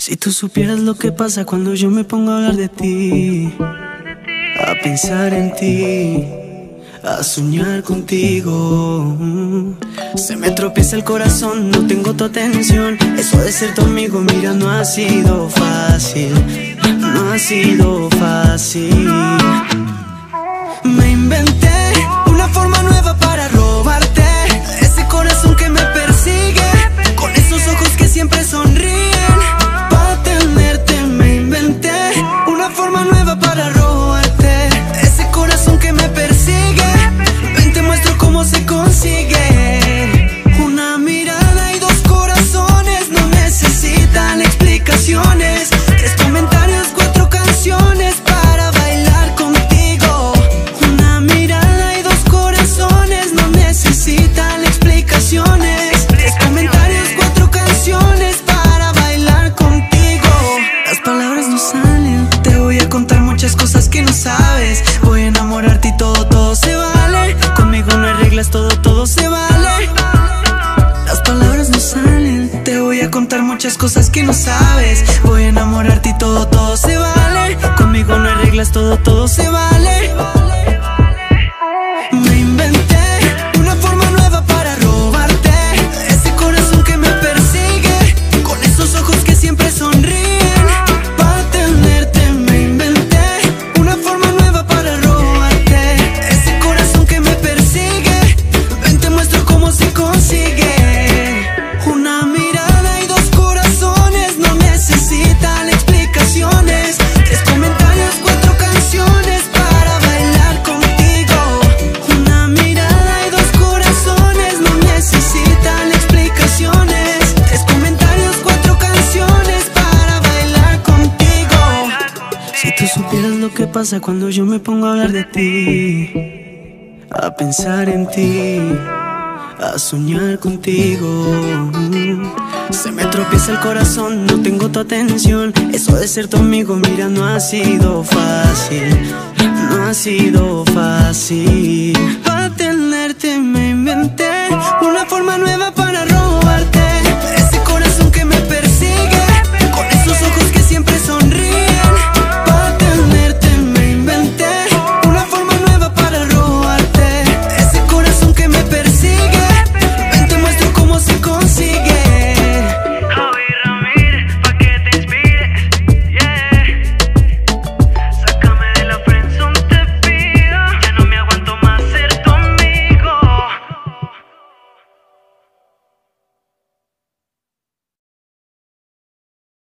Si tú supieras lo que pasa cuando yo me pongo a hablar de ti, a pensar en ti, a soñar contigo. Se me tropieza el corazón, no tengo tu atención. Eso de ser tu amigo, mira, no ha sido fácil. No ha sido fácil. Me inventé una forma nueva para robarte ese corazón que me persigue, con esos ojos que siempre sonríen. Para tenerte me inventé una forma nueva para robarte ese corazón que me persigue. Ven, te muestro cómo se consigue. Una mirada y dos corazones no necesitan explicaciones. 3 comentarios, 4 canciones para bailar contigo. Una mirada y dos corazones no necesitan explicaciones. 3 comentarios, 4 canciones para bailar contigo. Las palabras no salen, te voy a contar muchas cosas que no sabes. Voy a enamorarte y todo se vale. Conmigo no hay reglas, todo se vale. Las palabras no salen, te voy a contar muchas cosas que no sabes. Voy a enamorarte y todo se vale. Conmigo no hay reglas, todo se vale. Me inventé una forma nueva para robarte ese corazón que me persigue, con esos ojos que siempre sonríen. Para tenerte me inventé una forma nueva para robarte ese corazón que me persigue. Ven, te muestro cómo se consigue. Una mirada y dos corazones no necesitan explicaciones. 3 comentarios, 4 canciones para bailar contigo. Una mirada y dos corazones no necesitan explicaciones. 3 comentarios, 4 canciones para bailar contigo. Si tú supieras lo que pasa cuando yo me pongo a hablar de ti, a pensar en ti, a soñar contigo. Se me tropieza el corazón, no tengo tu atención. Eso de ser tu amigo, mira, no ha sido fácil. No ha sido fácil. Para tenerte me inventé una forma nueva